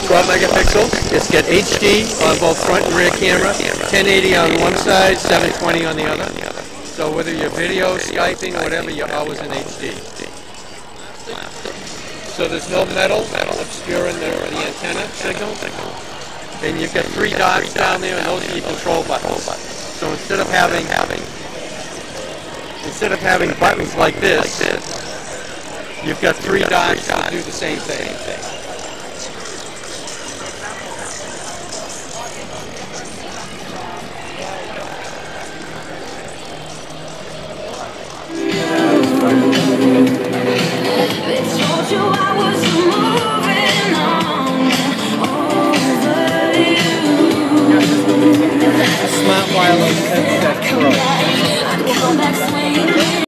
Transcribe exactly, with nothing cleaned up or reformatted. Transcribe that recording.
twelve megapixels. It's got H D on both front and rear camera, ten eighty on one side, seven twenty on the other. So whether you're video, Skyping, or whatever, you're always in H D. So there's no metal obscuring the, the antenna signal. And you've got three dots down there, and those are your control buttons. So instead of having instead of having buttons like this, you've got three dots that do the same thing. Smart wireless headset Pro.